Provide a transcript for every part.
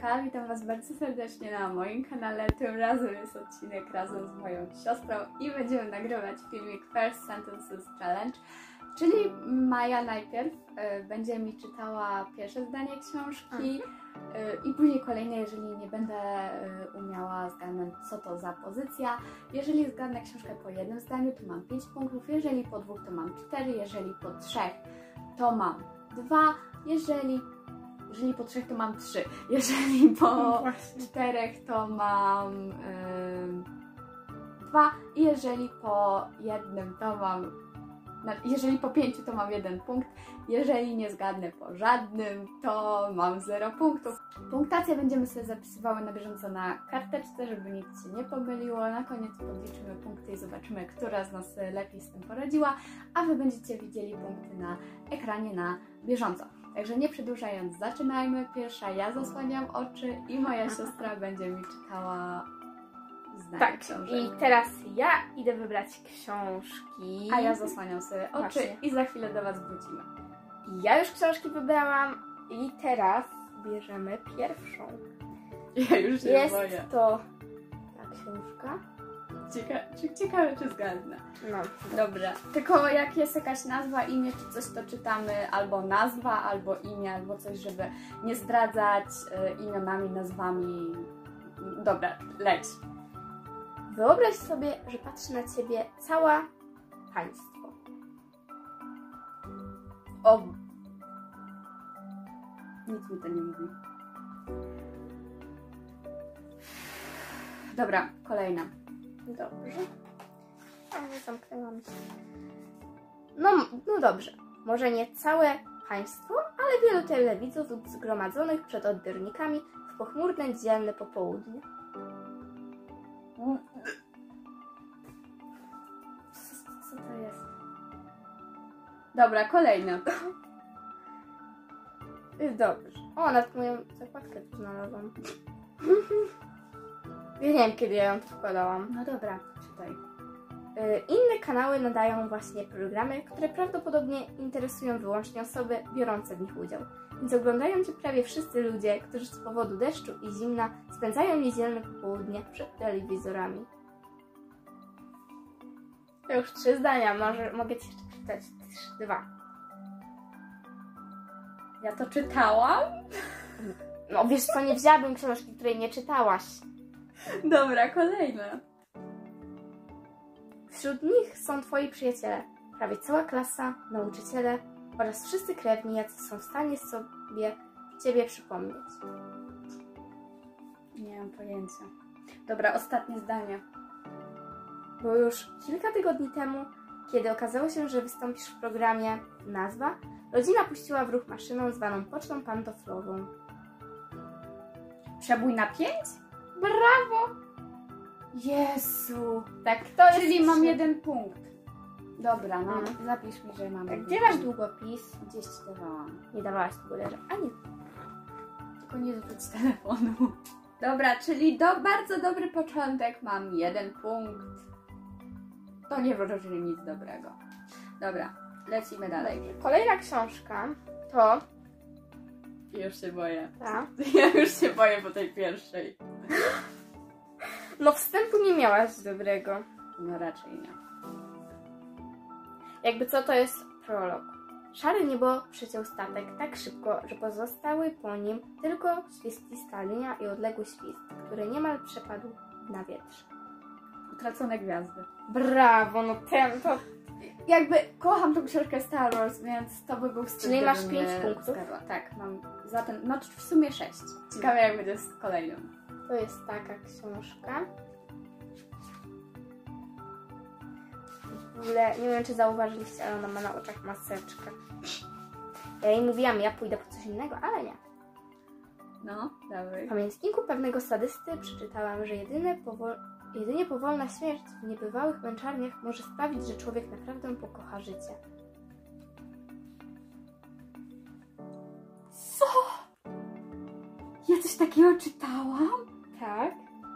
Agnieszka, witam Was bardzo serdecznie na moim kanale. Tym razem jest odcinek razem z moją siostrą i będziemy nagrywać filmik First Sentences Challenge, czyli Maja najpierw będzie mi czytała pierwsze zdanie książki i później kolejne, jeżeli nie będę umiała zgadnąć, co to za pozycja. Jeżeli zgadnę książkę po jednym zdaniu, to mam 5 punktów, jeżeli po 2 to mam 4, jeżeli po 3 to mam 2, jeżeli po 3 to mam 3, jeżeli po 4 to mam 2 i jeżeli po 1 to mam, jeżeli po 5 to mam 1 punkt, jeżeli nie zgadnę po żadnym, to mam 0 punktów. Punktację będziemy sobie zapisywały na bieżąco na karteczce, żeby nic się nie pomyliło. Na koniec podliczymy punkty i zobaczymy, która z nas lepiej z tym poradziła, a Wy będziecie widzieli punkty na ekranie na bieżąco. Także nie przedłużając, zaczynajmy. Pierwsza ja zasłaniam oczy i moja siostra będzie mi czytała zdanie książek. I teraz ja idę wybrać książki. A ja zasłaniam sobie oczy. Właśnie. I za chwilę do Was wrócimy. Ja już książki wybrałam i teraz bierzemy pierwszą. Ja już się jest boję. To ta książka. Ciekawe, czy zgadnę. No. Dobra. Tylko jak jest jakaś nazwa, imię czy coś, to czytamy albo nazwa, albo imię, albo coś, żeby nie zdradzać imionami, nazwami. Dobra, leć. Wyobraź sobie, że patrzy na Ciebie całe państwo. O! Nic mi to nie mówi. Dobra, kolejna. Dobrze. Ale zamknęłam się. No dobrze. Może nie całe państwo, ale wielu telewidzów zgromadzonych przed odbiornikami w pochmurne niedzielne popołudnie. Co to jest? Dobra, kolejna. Dobrze. O, nad moją zakładkę tu znalazłam. Ja nie wiem, kiedy ja ją tu wkładałam. No dobra, czytaj. Inne kanały nadają właśnie programy, które prawdopodobnie interesują wyłącznie osoby biorące w nich udział. Więc oglądają Cię prawie wszyscy ludzie, którzy z powodu deszczu i zimna spędzają niedzielne popołudnie przed telewizorami. To już 3 zdania, mogę Ci jeszcze przeczytać 2. Ja to czytałam? No wiesz co, nie wzięłabym książki, której nie czytałaś. Dobra, kolejna. Wśród nich są Twoi przyjaciele, prawie cała klasa, nauczyciele oraz wszyscy krewni, jacy są w stanie sobie Ciebie przypomnieć. Nie mam pojęcia. Dobra, ostatnie zdanie. Bo już kilka tygodni temu, kiedy okazało się, że wystąpisz w programie Nazwa, rodzina puściła w ruch maszynę zwaną pocztą pantoflową. Przebój na 5? Brawo! Jezu! Tak, to jest... Czyli mam 1 punkt. Dobra, no zapisz mi, że mam. Gdzie masz długopis? Gdzieś ci dawałam. Nie dawałaś tego leża. A nie. Tylko nie zwróć telefonu. Dobra, czyli bardzo dobry początek. Mam 1 punkt. To nie wróży nic dobrego. Dobra, lecimy dalej. Kolejna książka to... Już się boję. Ta. Ja już się boję po tej pierwszej. No wstępu nie miałaś dobrego. No raczej nie. Jakby co, to jest prolog. Szare niebo przeciął statek tak szybko, że pozostały po nim tylko świstki skalenia i odległy świst, który niemal przepadł na wietrze. Utracone gwiazdy. Brawo, no ten to... Jakby kocham tą książkę Star Wars, więc to by był wstyd. Czyli masz 5 punktów? Zgadła. Tak, mam za ten, no w sumie 6. Ciekawe jak będzie z kolejną. To jest taka książka. W ogóle nie wiem, czy zauważyliście, ale ona ma na oczach maseczkę. Ja jej mówiłam, ja pójdę po coś innego, ale nie. No, dawaj. W pamiętniku pewnego sadysty przeczytałam, że jedynie powolna śmierć w niebywałych męczarniach może sprawić, że człowiek naprawdę pokocha życie. Co? Ja coś takiego czytałam? Tak?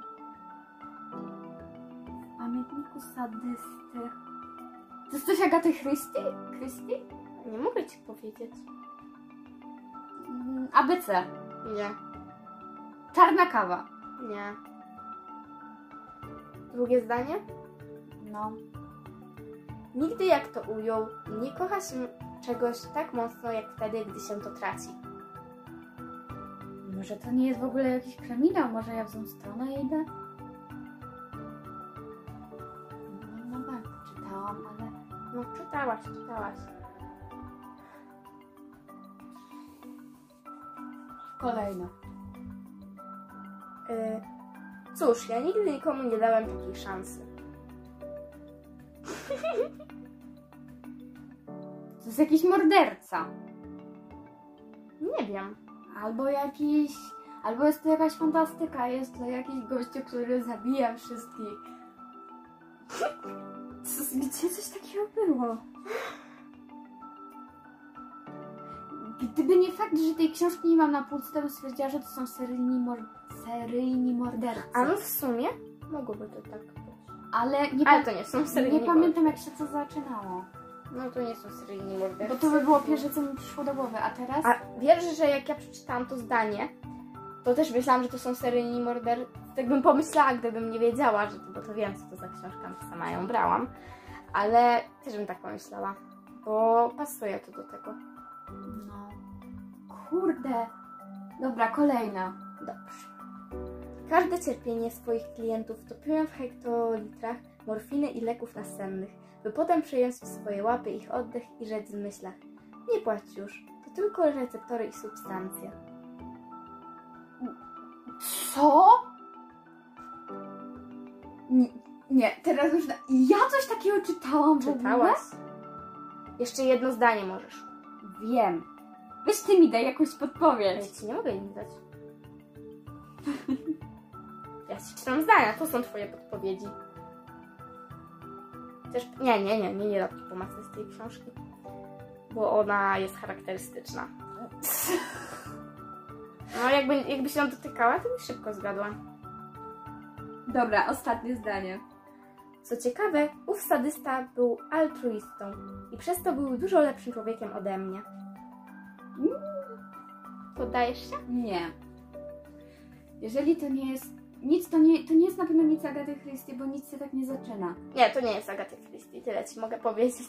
W pamiętniku sadysty. To jest coś Agaty Christie? Nie mogę Ci powiedzieć. ABC. Nie. Czarna kawa. Nie. Drugie zdanie? No. Nigdy, jak to ujął, nie kocha się czegoś tak mocno, jak wtedy, gdy się to traci. Może to nie jest w ogóle jakiś kryminał? Może ja w tą stronę idę? No tak, czytałam, ale... No, czytałaś. Kolejna. Cóż, ja nigdy nikomu nie dałem takiej szansy. To jest jakiś morderca. Nie wiem. Albo jest to jakaś fantastyka, jest to jakiś gościu, który zabija wszystkich. Gdzie coś takiego było? Gdyby nie fakt, że tej książki nie mam na półce, to bym stwierdziła, że to są seryjni mordercy. A no w sumie mogłoby to tak być. Ale to nie są seryjni nie pamiętam, jak się to zaczynało. No to nie są seryjni mordercy. Bo to by było pierwsze, co mi przyszło do głowy, a teraz... A wiesz, że jak ja przeczytałam to zdanie, to też myślałam, że to są seryjni mordercy. Tak bym pomyślała, gdybym nie wiedziała, bo to wiem, co to za książka, sama ją brałam. Ale też bym tak pomyślała, bo pasuje to do tego. No. Kurde. Dobra, kolejna. Dobrze. Każde cierpienie swoich klientów topiłem w hektolitrach morfiny i leków nasennych, by potem przejąć w swoje łapy ich oddech i rzec w myślach: nie płać już, to tylko receptory i substancje. Co? Nie, teraz już... Ja coś takiego czytałam w ogóle? Czytałaś? Jeszcze jedno zdanie możesz. Wiem. Weź ty mi daj jakąś Ja podpowiedź. ci nie mogę nic dać. Ja ci czytam zdania, to są twoje podpowiedzi. Też... Nie dam ci pomocy z tej książki, bo ona jest charakterystyczna. No jakby się ją dotykała, to by szybko zgadła. Dobra, ostatnie zdanie. Co ciekawe, ów sadysta był altruistą i przez to był dużo lepszym człowiekiem ode mnie. Poddajesz się? Nie. Jeżeli to nie jest... to nie jest na pewno nic Agaty Christie, bo nic się tak nie zaczyna. Nie, to nie jest Agaty Christie, tyle ci mogę powiedzieć.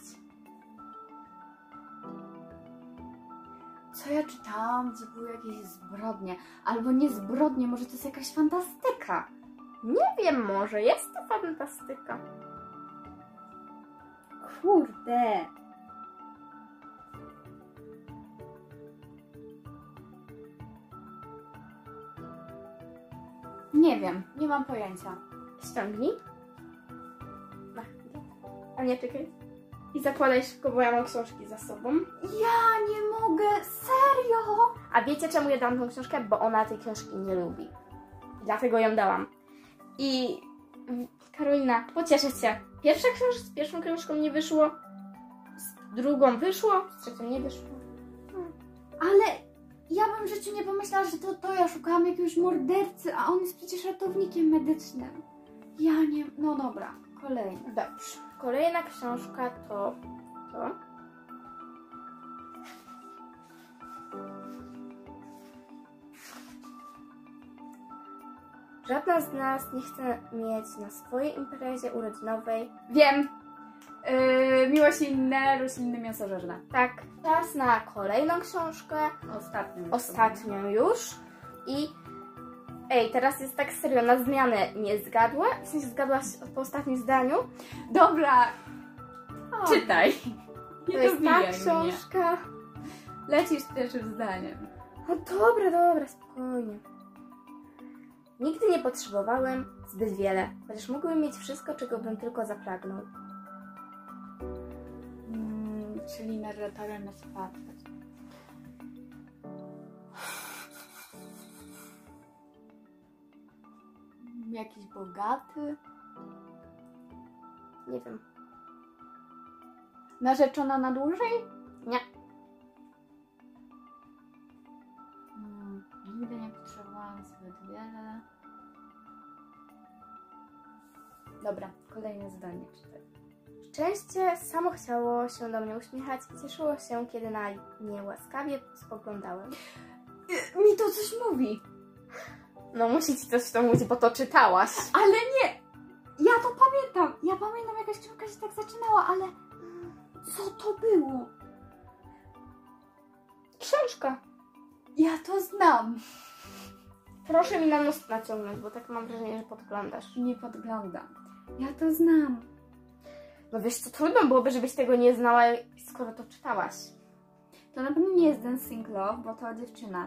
Co ja czytałam, gdzie były jakieś zbrodnie? Albo nie zbrodnie, może to jest jakaś fantastyka. Nie wiem, może jest to fantastyka. Kurde. Nie wiem, nie mam pojęcia. Ściągnij. Na chwilę. A nie, czekaj. I zakładaj szybko, bo ja mam książki za sobą. Ja nie mogę, serio? A wiecie, czemu ja dałam tą książkę? Bo ona tej książki nie lubi. I dlatego ją dałam. I Karolina, pocieszę cię. Z pierwszą książką nie wyszło, z drugą wyszło, z trzecią nie wyszło. Ale ja bym w życiu nie pomyślała, że to ja szukałam jakiegoś mordercy, a on jest przecież ratownikiem medycznym. Ja nie... No dobra, kolejna. Dobrze. Kolejna książka to... Żadna z nas nie chce mieć na swojej imprezie urodzinowej. Wiem! Miłość inne, rośliny mięsożerne. Tak, czas na kolejną książkę. Ostatnią już. I teraz jest tak serio, na zmianę nie zgadła. W sensie zgadłaś po ostatnim zdaniu. Dobra! O, Czytaj! to jest ta książka. Lecisz pierwszym zdaniem. No dobra, spokojnie. Nigdy nie potrzebowałem zbyt wiele, chociaż mógłbym mieć wszystko, czego bym tylko zapragnął. Czyli narratorem na spadek. Jakiś bogaty? Nie wiem. Narzeczona na dłużej? Nie. Nigdy nie potrzebowałam zbyt wiele. Dobra, kolejne zdanie czytaj. Szczęście samo chciało się do mnie uśmiechać i cieszyło się, kiedy na nie łaskawie spoglądałem. Mi to coś mówi. No musi ci coś to mówić, bo to czytałaś. Ale nie! Ja to pamiętam! Ja pamiętam, jakaś książka się tak zaczynała, ale... Co to było? Książka. Ja to znam. Proszę mi na nos naciągnąć, bo tak mam wrażenie, że podglądasz. Nie podglądam. Ja to znam. No wiesz co, trudno byłoby, żebyś tego nie znała, skoro to czytałaś. To na pewno nie jest Dancing Love, bo to dziewczyna.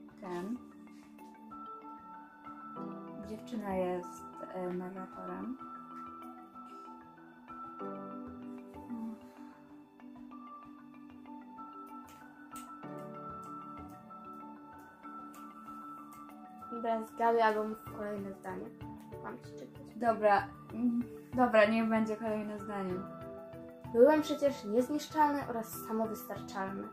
Dziewczyna jest narratorem. Dobra, zgaduj albo mów kolejne zdanie. Mam ci czytać. Dobra, niech będzie kolejne zdanie. Byłem przecież niezniszczalny oraz samowystarczalny.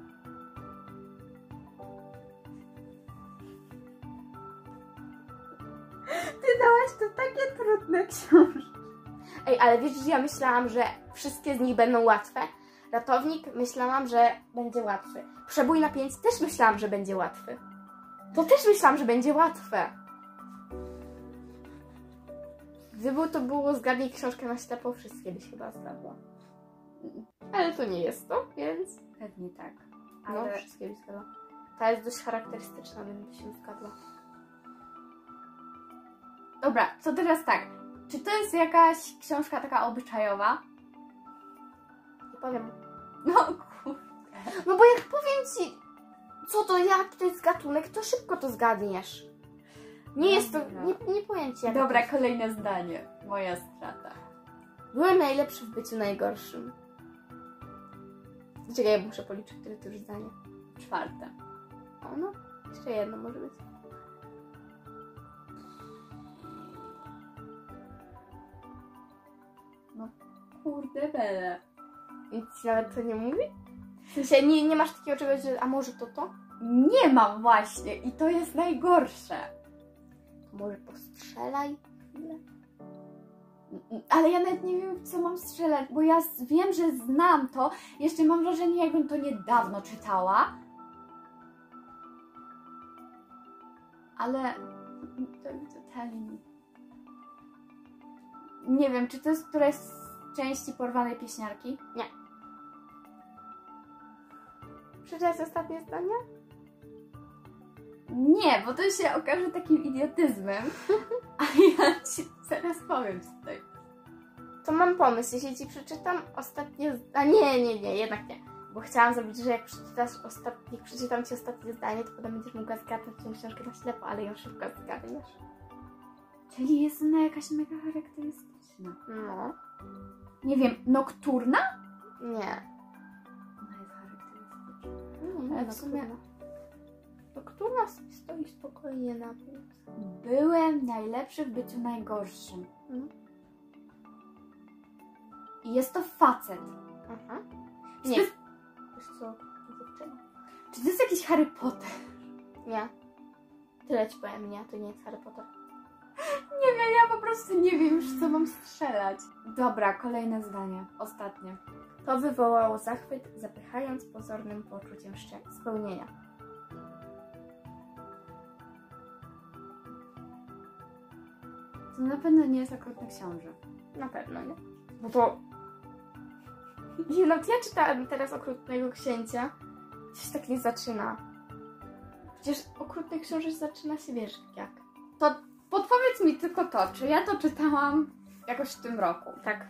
Ty dałaś to takie trudne książki. Ej, ale wiesz, że ja myślałam, że wszystkie z nich będą łatwe. Ratownik myślałam, że będzie łatwy. Przebój na 5 też myślałam, że będzie łatwy. To też myślałam, że będzie łatwe. Gdyby to było zgadnij książkę na ślepo, wszystkie byś chyba zgadła. Ale to nie jest to, więc... Pewnie tak. No, Ale wszystkie byś zgadła. Ta jest dość charakterystyczna, więc byś ją zgadła. dobra, to teraz tak. Czy to jest jakaś książka taka obyczajowa? Nie powiem. No kurde. No bo jak powiem ci, co to, jaki to jest gatunek, to szybko to zgadniesz. Nie jest to, nie powiem ci jak Dobra, to. kolejne zdanie. Moja strata. Byłem najlepszy w byciu najgorszym. Czekaj, ja muszę policzyć, które to już zdanie. 4. O no, jeszcze jedno może być. No kurde bele. Nic ci nawet to nie mówi? W sensie nie masz takiego czegoś, że a może to? Nie mam właśnie i to jest najgorsze. To może postrzelaj chwilę. Ale ja nawet nie wiem, co mam strzelać, bo ja wiem, że znam to. Jeszcze mam wrażenie, jakbym to niedawno czytała. Ale to totalnie nie wiem, czy to jest któraś z części Porwanej Pieśniarki? Nie. Przeczytać ostatnie zdanie? Nie, bo to się okaże takim idiotyzmem. A ja ci zaraz powiem co to jest. To mam pomysł, jeśli ci przeczytam ostatnie... A nie, jednak nie. Bo chciałam zrobić, że jak przeczytam ci ostatnie zdanie, to potem będziesz mogła zgadnąć tę książkę na ślepo, ale ją szybko zgadniesz. Czyli jest ona jakaś mega charakterystyczna. No. Nie wiem, nokturna? Nie. Ona jest charakterystyczna. Ale w sumie- Nocturna sobie stoi spokojnie na półce. Byłem najlepszy w byciu najgorszym. I jest to facet. Aha. Czy Nie. to jest, Wiesz co? Dziewczyna. czy to jest jakiś Harry Potter? Nie. Tyle ci powiem, nie. To nie jest Harry Potter. Nie wiem, ja po prostu nie wiem już, co mam strzelać. Dobra, kolejne zdanie. Ostatnie. To wywołało zachwyt, zapychając pozornym poczuciem spełnienia. To na pewno nie jest Okrutny Książę. Na pewno, nie? Bo to... Nie, no, ja czytałam teraz Okrutnego Księcia. Coś tak nie zaczyna. Przecież Okrutny Książę zaczyna się, wiesz, jak? To podpowiedz mi tylko to, czy ja to czytałam jakoś w tym roku. Tak.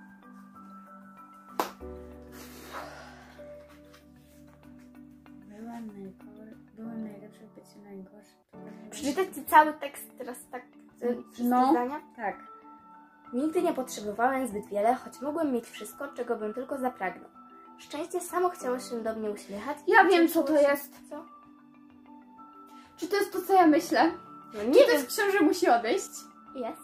Byłem najlepszy w byciu najgorszy. Przeczytać ci cały tekst teraz tak, wszystkie zdania? Tak. Nigdy nie potrzebowałem zbyt wiele, choć mogłem mieć wszystko, czego bym tylko zapragnął. Szczęście samo chciało się do mnie uśmiechać. Ja wiem, co to jest. Co? Czy to jest to, co ja myślę? No Czy nie to wiem. jest Książę musi odejść? Jest.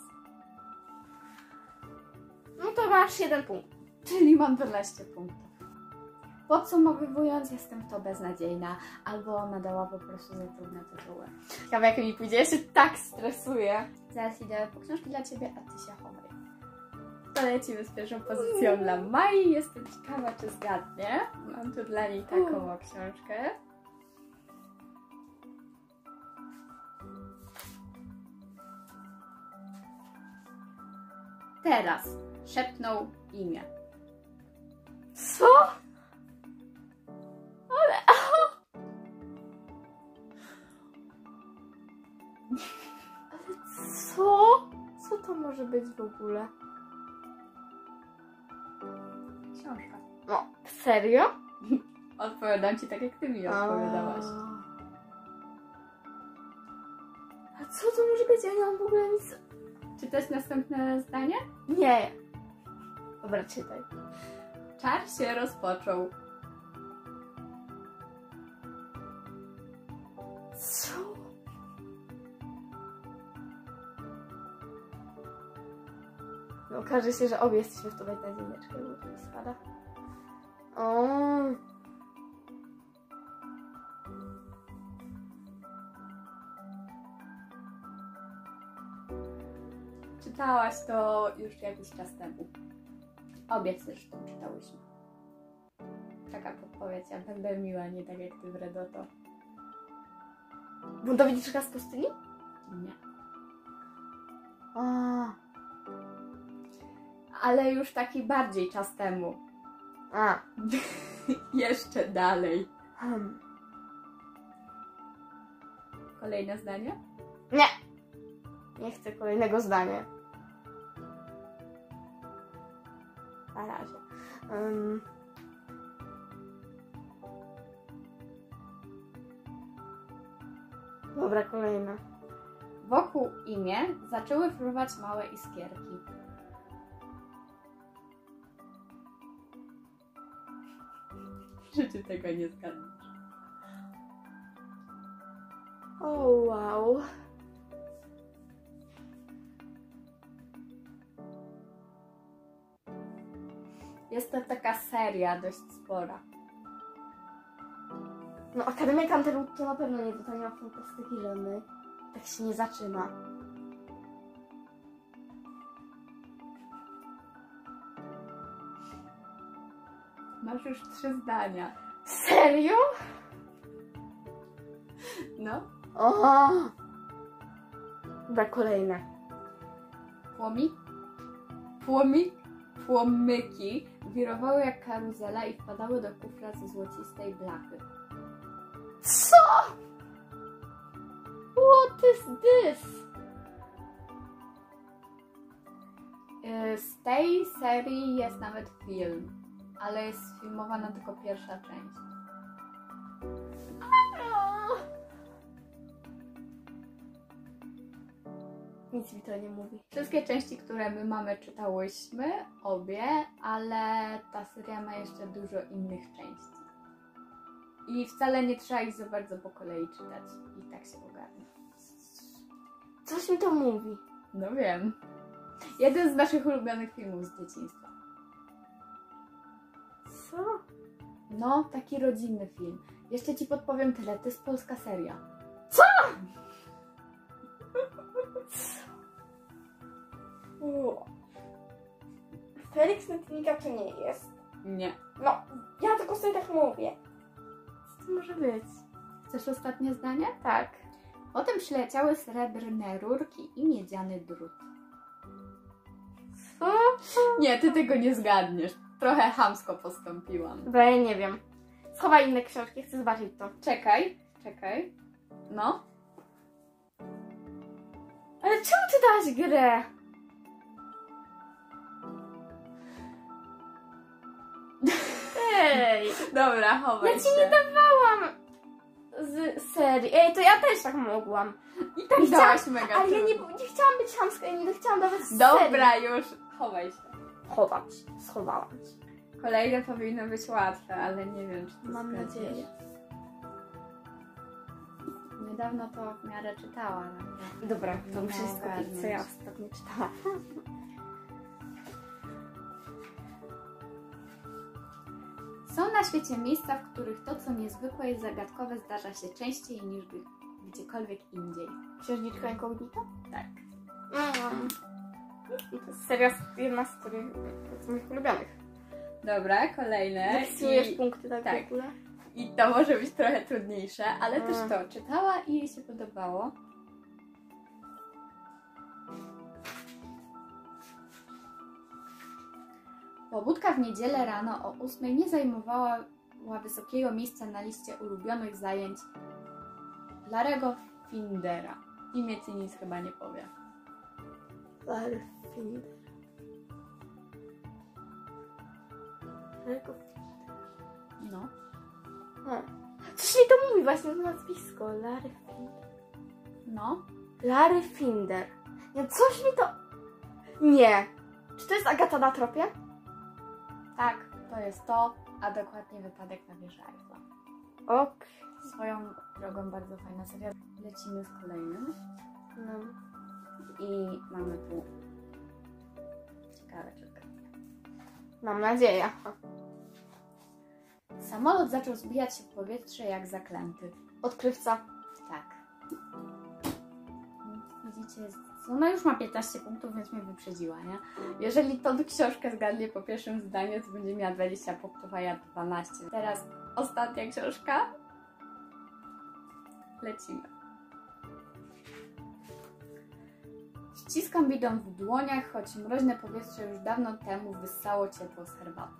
No to masz 1 punkt. Czyli mam 12 punktów. Podsumowując, jestem w to beznadziejna, albo ona dała po prostu za trudne tytuły. Ciekawe jak mi pójdzie, ja się tak stresuję. Zaraz idę po książki dla Ciebie, a Ty się chowaj. To lecimy z pierwszą pozycją dla Mai. Jestem ciekawa, czy zgadnie. Mam tu dla niej taką książkę. teraz szepnął imię. Co? Ale... Ale co? Co to może być w ogóle? Książka. No, serio? Odpowiadam ci tak, jak ty mi odpowiadałaś. A co to może być? Ja nie mam w ogóle nic... Czy to jest następne zdanie? Nie. Dobra, czytaj. Czar się rozpoczął. Co? No, okaże się, że obie jesteśmy w to beznadziejnieczkę, bo to mi spada. O. Czytałaś to już jakiś czas temu. Obie zresztą czytałyśmy. Taka podpowiedź, ja będę miła, nie tak jak ty w Redoto. Buntowniczka z pustyni? Nie. A. Ale już taki bardziej czas temu. A. Jeszcze dalej. Hmm. Kolejne zdanie? Nie. Nie chcę kolejnego zdania. Na razie. Dobra, kolejne. Wokół imię zaczęły fruwać małe iskierki. Że ty tego nie zgadniesz. O, wow. Jest to taka seria dość spora. No, Akademia Canterwood to na pewno nie, bo to nie ma fantastyki żadnej. Tak się nie zaczyna. Masz już 3 zdania. Serio? No. O! Dobra, kolejne. Płomyki wirowały jak karuzela i wpadały do kufra ze złocistej blachy. Co? What is this? Z tej serii jest nawet film, ale jest filmowana tylko pierwsza część. Nic mi to nie mówi. Wszystkie części, które my mamy, czytałyśmy, obie, ale ta seria ma jeszcze dużo innych części. I wcale nie trzeba ich za bardzo po kolei czytać. I tak się ogarnie. Coś mi to mówi. No wiem. Jeden z naszych ulubionych filmów z dzieciństwa. Co? No, taki rodzinny film. Jeszcze ci podpowiem tyle, to jest polska seria. Co? Felix Netliga to nie jest. Nie. No, ja tylko sobie tak mówię. Co to może być? Chcesz ostatnie zdanie? Tak. Potem przyleciały srebrne rurki i miedziany drut. Co? Nie, ty tego nie zgadniesz. Trochę chamsko postąpiłam. Dobra, ja nie wiem. Schowaj inne książki, chcę zobaczyć to. Czekaj. No. Ale czemu ty dałaś grę? Ej! Dobra, chowaj Ja ci nie dawałam z serii. Ej, to ja też tak mogłam. I tak Nie dałaś mega Ale ja trudno. nie chciałam być chamska i nie chciałam dawać z serii. Dobra, już. Chowaj się. Chowam się, schowałam się. Kolejne powinno być łatwe, ale nie wiem, czy to Mam zgadniesz. nadzieję. Niedawno to w miarę czytałam. Dobra, to Nie muszę się skupić, ogarnąć. co ja ostatnio czytałam. Są na świecie miejsca, w których to, co niezwykłe i zagadkowe, zdarza się częściej niż gdziekolwiek indziej. Księżniczka Incognito? Tak. I to jest seria jedna z moich ulubionych. Dobra, kolejne. Zapisujesz punkty tak tak. w ogóle? I to może być trochę trudniejsze, ale też Mm. to czytała i jej się podobało. Pobudka w niedzielę rano o 8 nie zajmowała wysokiego miejsca na liście ulubionych zajęć Larry'ego Findera. Imię ci nic chyba nie powie. Larry Finder. No. Coś mi to mówi właśnie to nazwisko. Larry Finder. No. Larry Finder. Nie, coś mi to... Nie. Czy to jest Agata na tropie? Tak, to jest to, a dokładnie wypadek na wieży Eiffla. Ok. Swoją drogą bardzo fajna seria. Lecimy z kolejnym. No. I mamy tu ciekawe czekaj. Mam nadzieję. Samolot zaczął zbijać się w powietrze jak zaklęty. Odkrywca. Tak. Widzicie, ona już ma 15 punktów, więc mnie wyprzedziła, nie? Jeżeli tą książkę zgadnie po pierwszym zdaniu, to będzie miała 20 punktów, a ja 12. Teraz ostatnia książka. Lecimy. Ściskam bidon w dłoniach, choć mroźne powietrze już dawno temu wyssało ciepło z herbaty.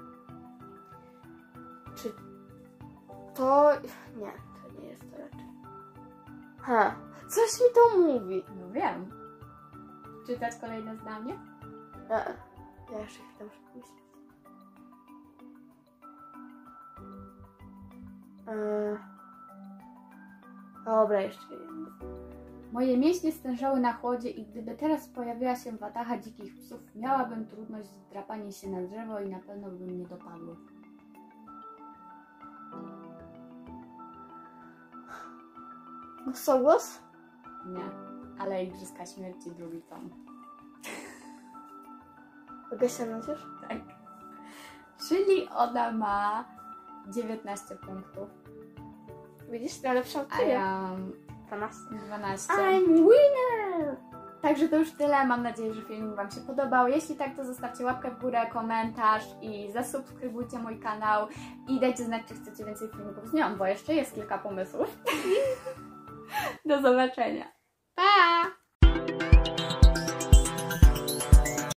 Czy to... Nie, to nie jest to raczej. Coś mi to mówi. No wiem. Czytać kolejne zdanie? Ja jeszcze chwilę muszę pomyśleć. Dobra, jeszcze jedno. Moje mięśnie stężały na chłodzie i gdyby teraz pojawiła się wataha dzikich psów, miałabym trudność z drapaniem się na drzewo i na pewno by mnie dopadło. Głosogłos? Nie, ale Igrzyska Śmierci drugi tom. Mogę się nadzież? Tak. Czyli ona ma 19 punktów, Widzisz, najlepsza od a ciebie. ja mam 12. 12. I'm winner! Także to już tyle. Mam nadzieję, że filmik Wam się podobał. Jeśli tak, to zostawcie łapkę w górę, komentarz i zasubskrybujcie mój kanał i dajcie znać, czy chcecie więcej filmików z nią, bo jeszcze jest kilka pomysłów. Do zobaczenia. Pa!